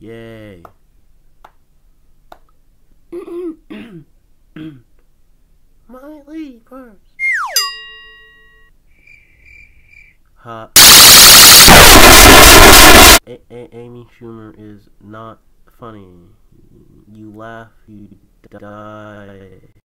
Yay. My lady purse. Amy Schumer is not funny. You laugh, you die.